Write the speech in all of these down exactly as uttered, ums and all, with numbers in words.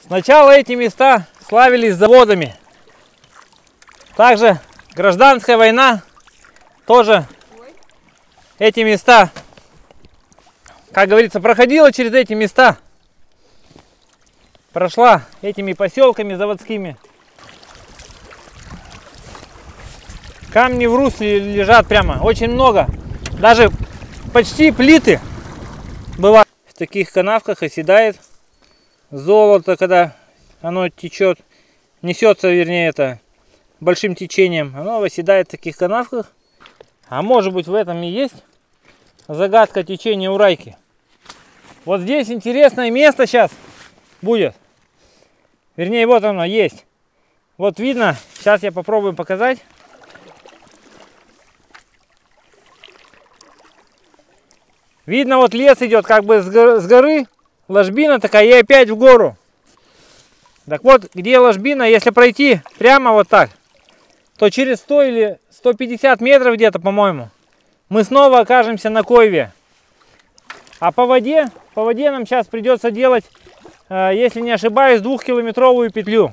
Сначала эти места славились заводами. Также гражданская война тоже эти места, как говорится, проходила через эти места. Прошла этими поселками заводскими. Камни в русле лежат прямо, очень много. Даже почти плиты бывают. В таких канавках оседает золото, когда оно течет, несется, вернее, это большим течением. Оно оседает в таких канавках. А может быть, в этом и есть загадка течения Урайки. Вот здесь интересное место сейчас будет. Вернее, вот оно есть. Вот видно, сейчас я попробую показать. Видно, вот лес идет как бы с горы, с горы, ложбина такая, и опять в гору. Так вот, где ложбина, если пройти прямо вот так, то через сто или сто пятьдесят метров где-то, по-моему, мы снова окажемся на Койве. А по воде, по воде нам сейчас придется делать, э, если не ошибаюсь, двухкилометровую петлю.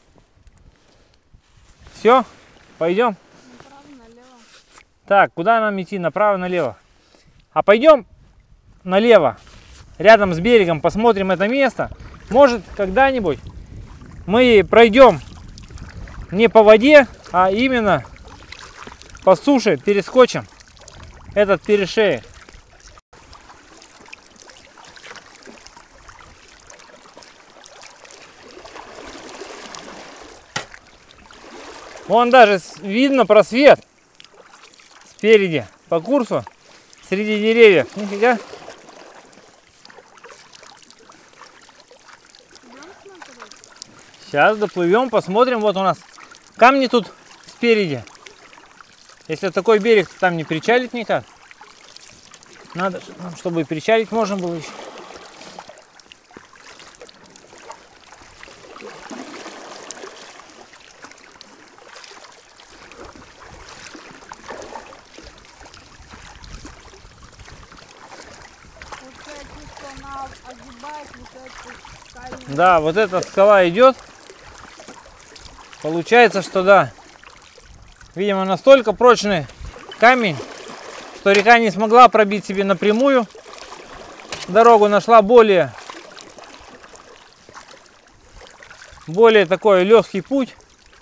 Все, пойдем. Направо-налево. Так, куда нам идти? Направо-налево. А пойдем налево, рядом с берегом, посмотрим это место. Может, когда-нибудь мы пройдем не по воде, а именно по суше, перескочим этот перешеек. Вон даже видно просвет спереди по курсу среди деревьев. Нифига. Сейчас доплывем, посмотрим. Вот у нас камни тут спереди. Если такой берег, то там не причалить никак. Надо, чтобы причалить можно было еще. Да, вот эта скала идет. Получается, что да. Видимо, настолько прочный камень, что река не смогла пробить себе напрямую дорогу, нашла более, более такой легкий путь.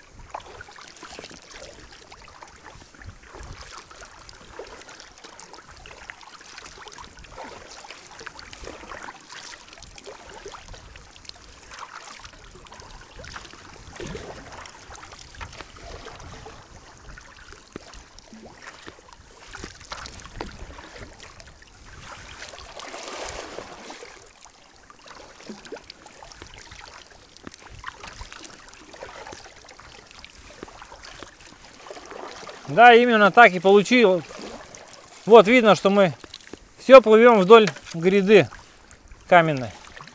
Да, именно так и получилось. Вот видно, что мы все плывем вдоль гряды каменной.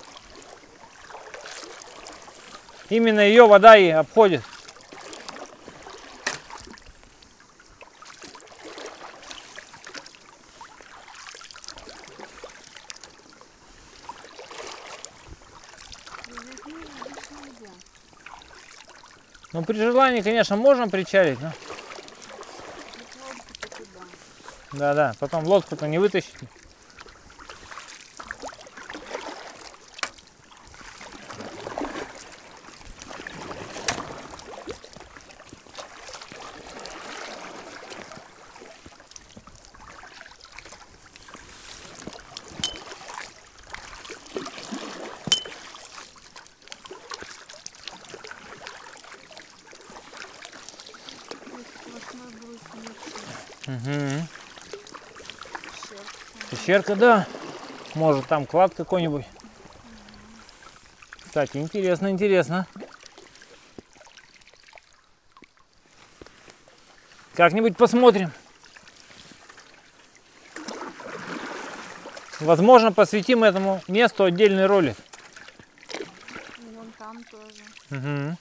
Именно ее вода и обходит. Ну, при желании, конечно, можно причалить, но... Да-да, потом лодку-то не вытащить. Угу. Пещерка, да. Может, там клад какой-нибудь. Кстати, интересно, интересно. Как-нибудь посмотрим. Возможно, посвятим этому месту отдельный ролик. Вон там тоже. Угу.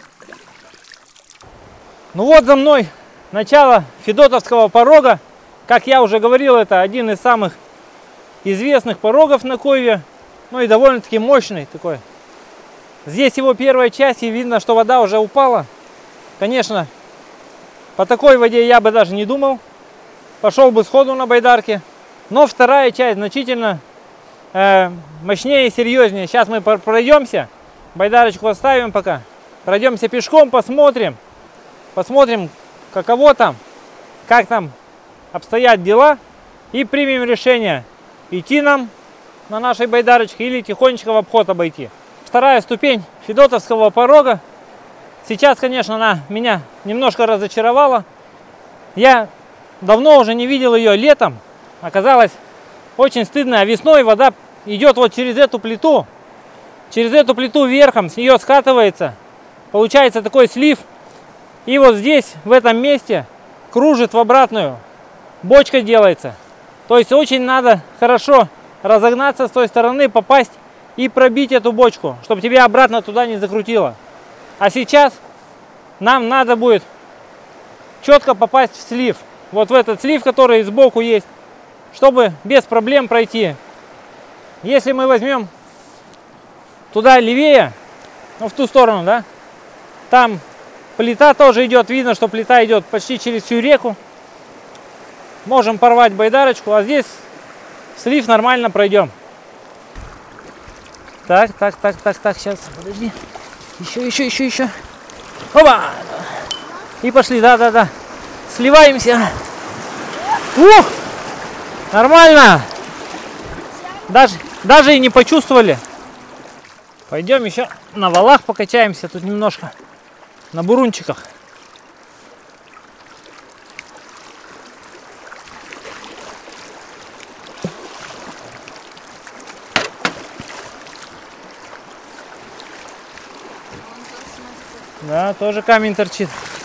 Ну вот за мной начало Федотовского порога. Как я уже говорил, это один из самых известных порогов на Койве. Ну и довольно-таки мощный такой. Здесь его первая часть, и видно, что вода уже упала. Конечно, по такой воде я бы даже не думал. Пошел бы сходу на байдарке. Но вторая часть значительно э, мощнее и серьезнее. Сейчас мы пройдемся. Байдарочку оставим пока. Пройдемся пешком, посмотрим. Посмотрим, каково там, как там обстоят дела. И примем решение, идти нам на нашей байдарочке или тихонечко в обход обойти. Вторая ступень Федотовского порога. Сейчас, конечно, она меня немножко разочаровала. Я давно уже не видел ее летом. Оказалось очень стыдно. А весной вода идет вот через эту плиту. Через эту плиту верхом, с нее скатывается. Получается такой слив. И вот здесь, в этом месте, кружит в обратную. Бочка делается. То есть очень надо хорошо разогнаться с той стороны, попасть и пробить эту бочку, чтобы тебя обратно туда не закрутило. А сейчас нам надо будет четко попасть в слив. Вот в этот слив, который сбоку есть, чтобы без проблем пройти. Если мы возьмем туда левее, ну в ту сторону, да, там плита тоже идет, видно, что плита идет почти через всю реку. Можем порвать байдарочку, а здесь слив нормально пройдем. Так, так, так, так, так, сейчас, подожди. Еще, еще, еще, еще. Опа! И пошли, да, да, да. Сливаемся. Ух! Нормально! Даже, даже и не почувствовали. Пойдем еще на валах покачаемся тут немножко. На бурунчиках. Да, тоже камень торчит.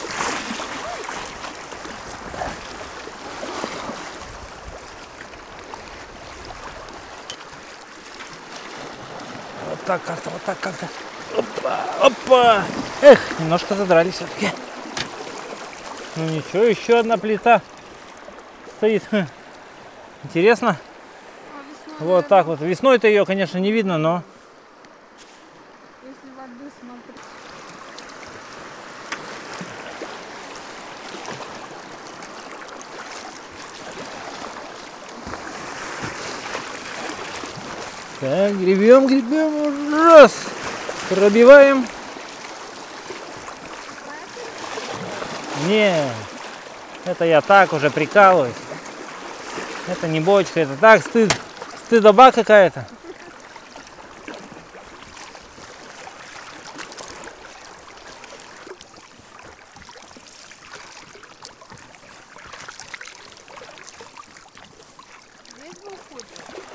Вот так как-то, вот так как-то. Опа, опа. Эх, немножко задрали все-таки. Ну ничего, еще одна плита стоит. Интересно. А весной, Вот так вот. Весной-то ее, конечно, не видно, но... если воды смотреть. Так, гребем, гребем, раз, пробиваем. Не, это я так уже прикалываюсь. Это не бочка, это так стыд, стыдоба какая-то. Здесь был хутор.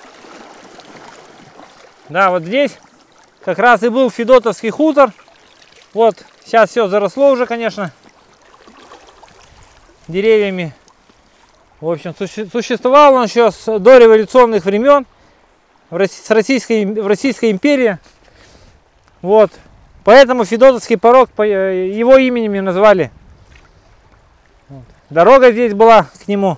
Да, вот здесь как раз и был Федотовский хутор. Вот, сейчас все заросло уже, конечно, деревьями. В общем, суще, существовал он еще с дореволюционных времен в, России, с Российской, в Российской империи. Вот, поэтому Федотовский порог по его именем назвали. Вот. Дорога здесь была к нему.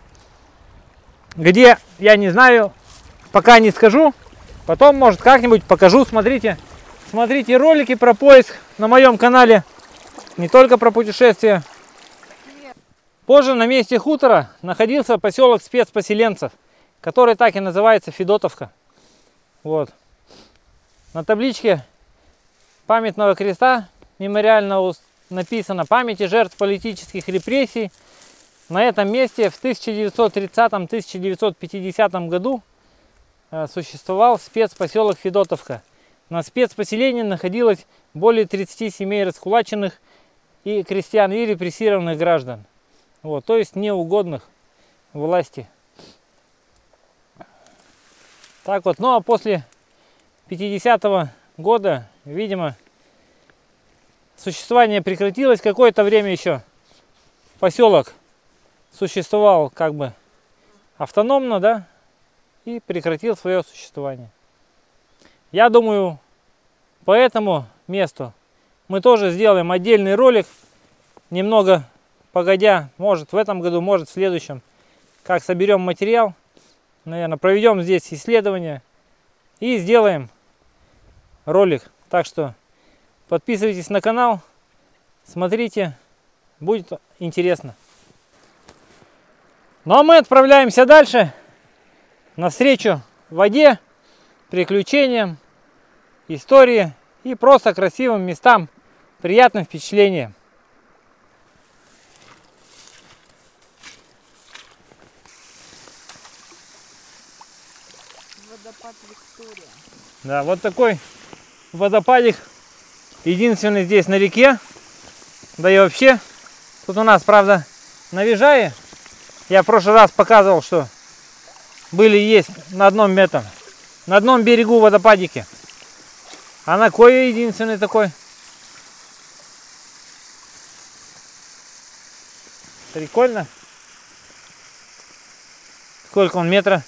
Где, я не знаю, пока не скажу. Потом, может, как-нибудь покажу. Смотрите, смотрите ролики про поиск на моем канале. Не только про путешествия. Позже на месте хутора находился поселок спецпоселенцев, который так и называется Федотовка. Вот. На табличке памятного креста мемориально написано: памяти жертв политических репрессий. На этом месте в тысяча девятьсот тридцатом — тысяча девятьсот пятидесятом году существовал спецпоселок Федотовка. На спецпоселении находилось более тридцати семей раскулаченных и крестьян, и репрессированных граждан. Вот, то есть неугодных власти. Так вот, ну а после пятидесятого года, видимо, существование прекратилось. Какое-то время еще поселок существовал как бы автономно, да, и прекратил свое существование. Я думаю, по этому месту мы тоже сделаем отдельный ролик, немного погодя, может в этом году, может в следующем, как соберем материал, наверное, проведем здесь исследование и сделаем ролик. Так что подписывайтесь на канал, смотрите, будет интересно. Ну а мы отправляемся дальше, навстречу воде, приключениям, истории и просто красивым местам, приятным впечатлениям. Водопад Виктория. Да, вот такой водопадик, единственный здесь на реке, да и вообще, тут у нас, правда, на Вижае, я в прошлый раз показывал, что были есть на одном этом, на одном берегу водопадики, а на Кое единственный такой. Прикольно. Сколько он метра?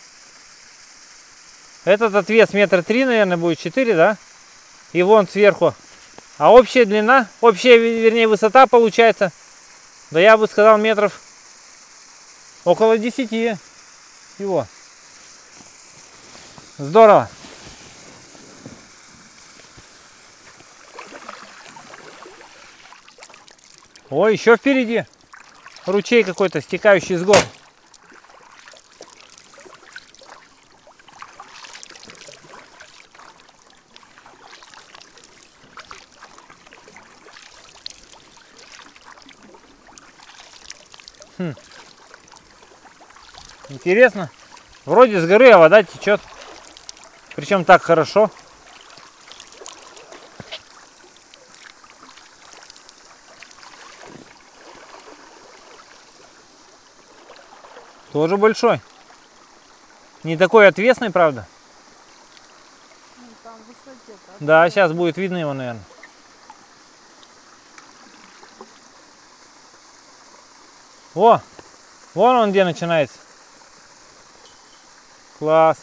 Этот отвес метр три, наверное, будет четыре, да? И вон сверху. А общая длина, общая, вернее, высота получается, да я бы сказал, метров около десяти всего. Здорово. Ой, еще впереди ручей какой-то, стекающий с гор. Хм. Интересно. Вроде с горы, а вода течет. Причем так хорошо. Тоже большой. Не такой отвесный, правда? Ну, там в высоте, так? Да, сейчас будет видно его, наверное. О, вон он где начинается. Класс.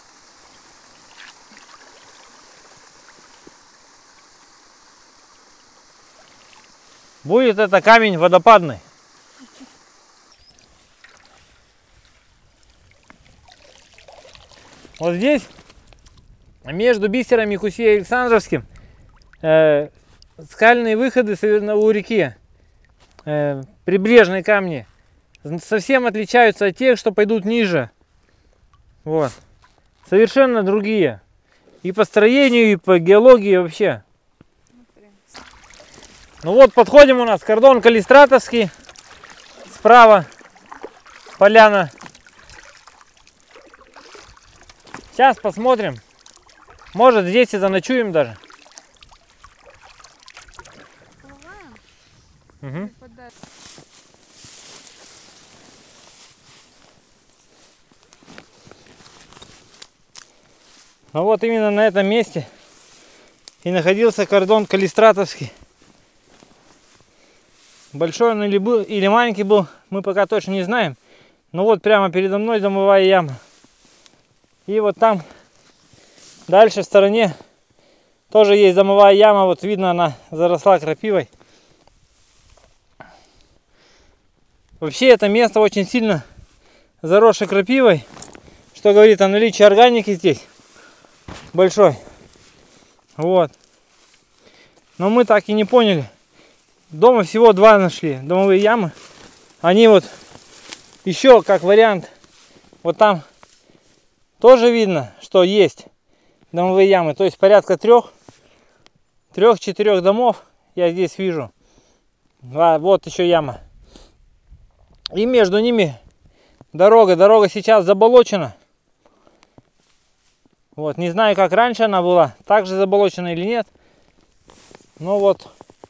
Будет это камень водопадный. Вот здесь, между Бисером и Кусей Александровским, э, скальные выходы у реки, э, прибрежные камни, совсем отличаются от тех, что пойдут ниже. Вот. Совершенно другие. И по строению, и по геологии вообще. Смотри. Ну вот, подходим, у нас кордон Калистратовский. Справа поляна. Сейчас посмотрим. Может, здесь и заночуем даже. Плываем? Угу. Подальше. Ну вот именно на этом месте и находился кордон Калистратовский. Большой он или, был, или маленький был, мы пока точно не знаем. Но вот прямо передо мной домовая яма. И вот там, дальше в стороне, тоже есть домовая яма. Вот видно, она заросла крапивой. Вообще это место очень сильно заросшее крапивой, что говорит о наличии органики здесь большой. Вот. Но мы так и не поняли. Дома всего два нашли, домовые ямы. Они вот еще как вариант, вот там тоже видно, что есть домовые ямы. То есть порядка трех, трех-четырех домов я здесь вижу. А вот еще яма. И между ними дорога. Дорога сейчас заболочена. Вот, не знаю, как раньше она была, так же заболочена или нет. Но вот,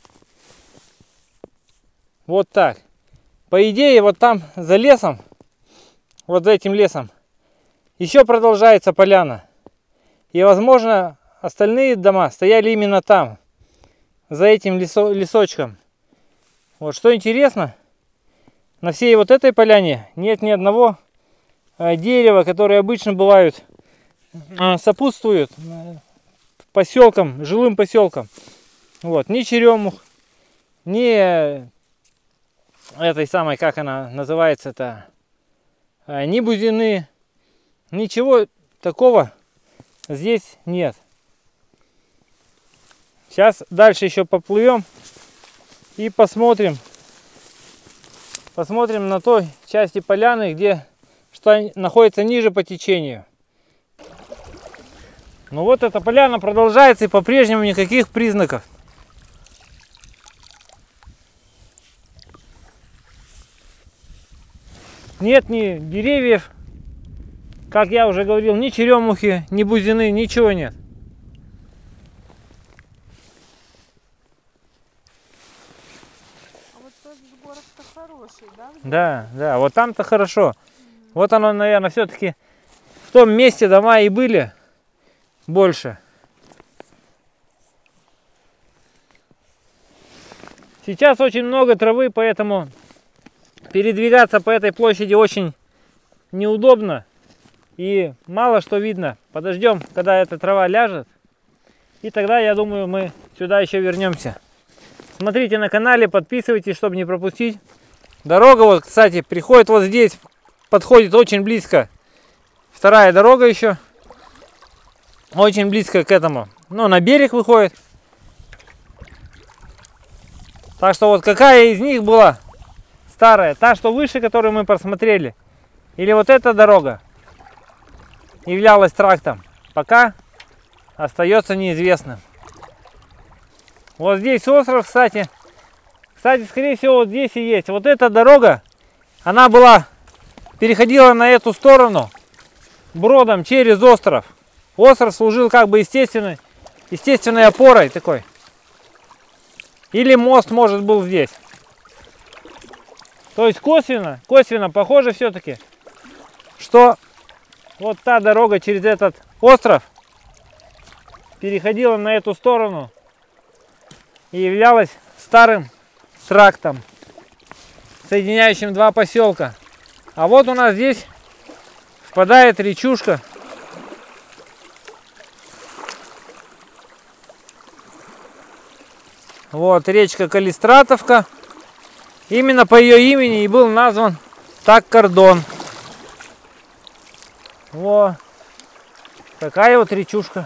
вот так. По идее, вот там за лесом, вот за этим лесом, еще продолжается поляна. И, возможно, остальные дома стояли именно там, за этим лесо, лесочком. Вот, что интересно, на всей вот этой поляне нет ни одного э, дерева, которые обычно бывают, э, сопутствуют поселкам, жилым поселкам. Вот, ни черемух, ни э, этой самой, как она называется-то, а, ни бузины, ничего такого здесь нет. Сейчас дальше еще поплывем и посмотрим. Посмотрим на той части поляны, где что находится ниже по течению. Ну вот эта поляна продолжается, и по-прежнему никаких признаков. Нет ни деревьев, как я уже говорил, ни черемухи, ни бузины, ничего нет. А вот тот сборов-то хороший, да? Да, да, вот там-то хорошо. Вот оно, наверное, все-таки в том месте дома и были больше. Сейчас очень много травы, поэтому передвигаться по этой площади очень неудобно. И мало что видно. Подождем, когда эта трава ляжет. И тогда, я думаю, мы сюда еще вернемся. Смотрите на канале, подписывайтесь, чтобы не пропустить. Дорога, вот, кстати, приходит вот здесь, подходит очень близко. Вторая дорога еще. Очень близко к этому. Ну, на берег выходит. Так что вот какая из них была старая? Та, что выше, которую мы просмотрели? Или вот эта дорога являлась трактом? Пока остается неизвестным. Вот здесь остров, кстати. Кстати, скорее всего, вот здесь и есть. Вот эта дорога, она была, переходила на эту сторону бродом через остров. Остров служил как бы естественной, естественной опорой такой. Или мост, может, был здесь. То есть косвенно, косвенно похоже все-таки, что вот та дорога через этот остров переходила на эту сторону и являлась старым трактом, соединяющим два поселка. А вот у нас здесь впадает речушка. Вот речка Калистратовка. Именно по ее имени и был назван так кордон. Вот такая вот речушка.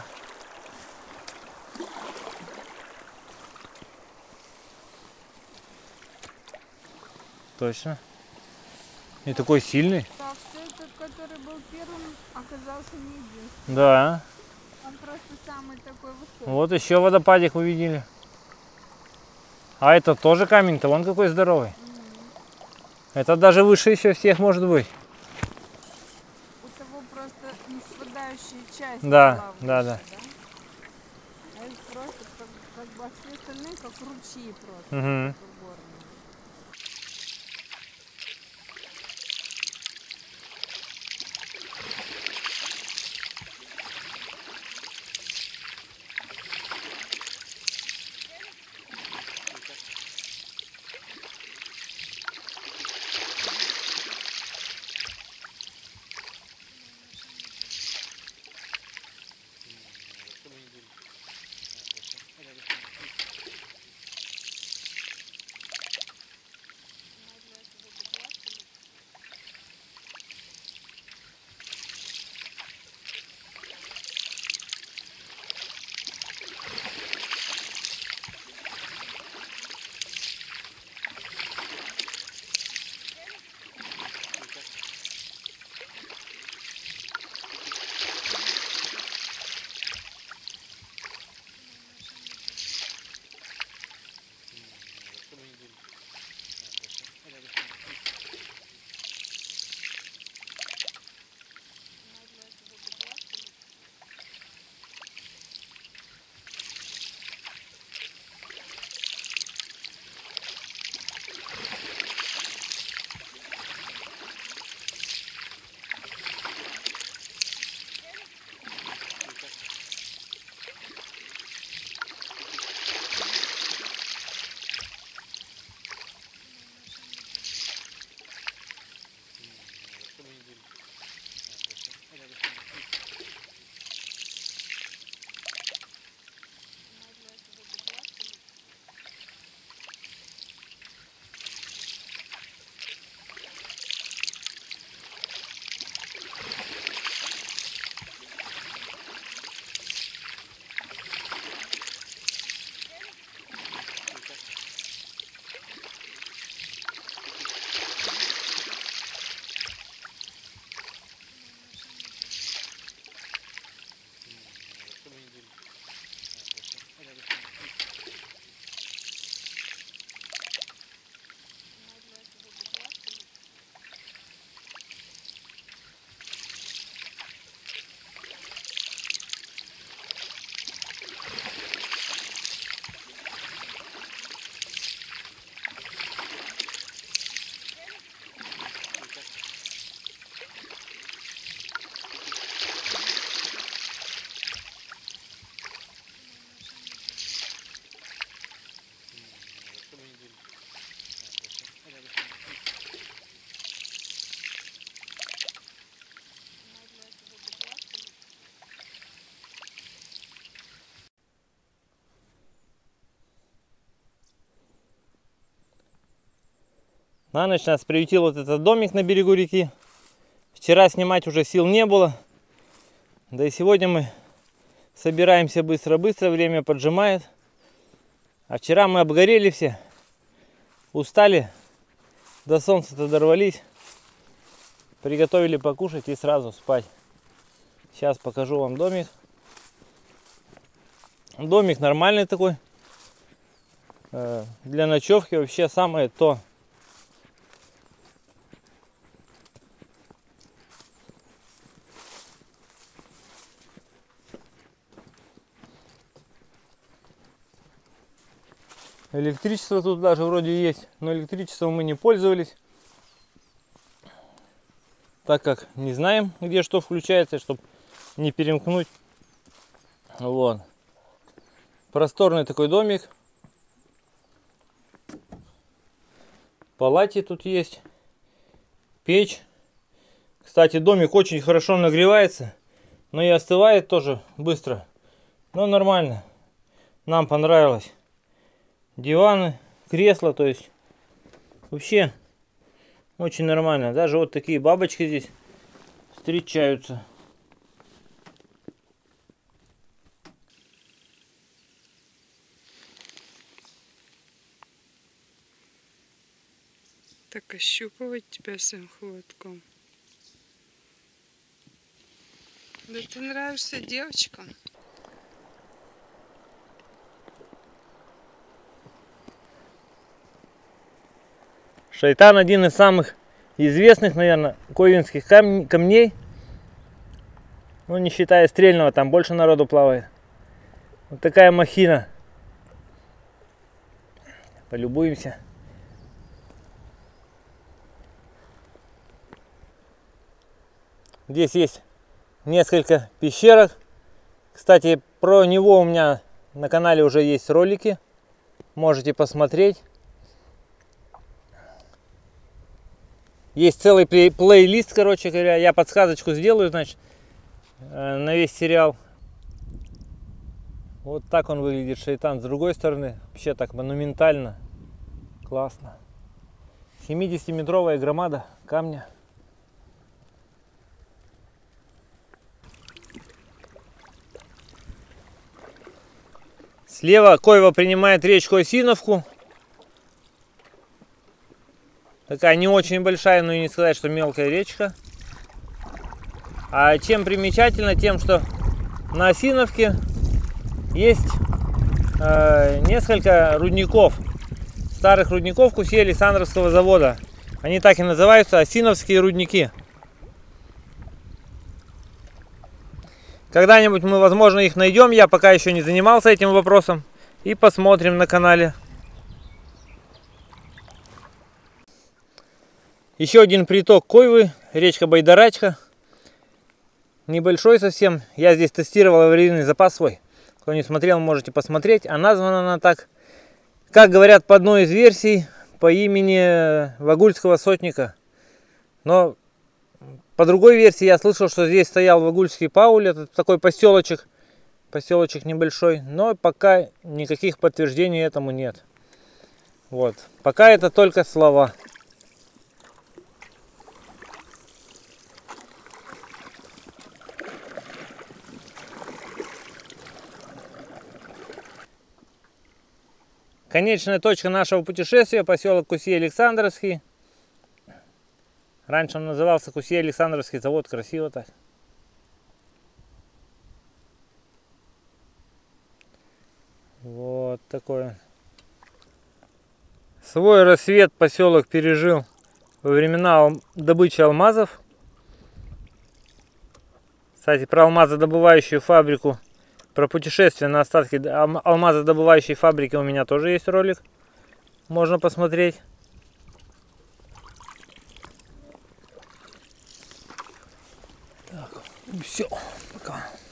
Точно. И такой сильный. Так что этот, который был первым, оказался не единственным. Да. Он просто самый такой высокий. Вот еще водопадик увидели. А это тоже камень-то, вон какой здоровый. Mm-hmm. Это даже выше еще всех может быть. У того просто не спадающая часть. Да, была да, выше, да, да. А это просто как, как бы, а все остальные как ручьи просто. Угу. На ночь нас приютил вот этот домик на берегу реки. Вчера снимать уже сил не было. Да и сегодня мы собираемся быстро-быстро, время поджимает. А вчера мы обгорели все, устали, до солнца-то дорвались. Приготовили покушать и сразу спать. Сейчас покажу вам домик. Домик нормальный такой. Для ночевки вообще самое то. Электричество тут даже вроде есть, но электричеством мы не пользовались, так как не знаем, где что включается, чтобы не перемкнуть. Вот. Просторный такой домик. Палати тут есть. Печь. Кстати, домик очень хорошо нагревается, но и остывает тоже быстро. Но нормально. Нам понравилось. Диваны, кресла, то есть вообще очень нормально. Даже вот такие бабочки здесь встречаются. Так ощупывать тебя своим хвотком. Да ты нравишься девочкам. Шайтан один из самых известных, наверное, ковенских кам камней. Ну, не считая стрельного, там больше народу плавает. Вот такая махина. Полюбуемся. Здесь есть несколько пещерок. Кстати, про него у меня на канале уже есть ролики. Можете посмотреть. Есть целый плейлист, короче говоря. Я подсказочку сделаю, значит, на весь сериал. Вот так он выглядит, Шайтан. С другой стороны, вообще так монументально. Классно. семидесятиметровая громада камня. Слева Койва принимает речку Осиновку. Такая не очень большая, но и не сказать, что мелкая речка. А чем примечательно? Тем, что на Осиновке есть э, несколько рудников. Старых рудников Кусье Александровского завода. Они так и называются, Осиновские рудники. Когда-нибудь мы, возможно, их найдем. Я пока еще не занимался этим вопросом. И посмотрим на канале. Еще один приток Койвы, речка Байдарачка. Небольшой совсем. Я здесь тестировал аварийный запас свой. Кто не смотрел, можете посмотреть. А названа она так, как говорят по одной из версий, по имени Вагульского сотника. Но по другой версии я слышал, что здесь стоял Вагульский Пауль. Это такой поселочек. Поселочек небольшой. Но пока никаких подтверждений этому нет. Вот. Пока это только слова. Конечная точка нашего путешествия — поселок Кусье Александровский. Раньше он назывался Кусье Александровский завод. Красиво так. Вот такой. Свой рассвет поселок пережил во времена добычи алмазов. Кстати, про алмазодобывающую фабрику, про путешествие на остатки алмазодобывающей фабрики у меня тоже есть ролик. Можно посмотреть. Так, все, пока.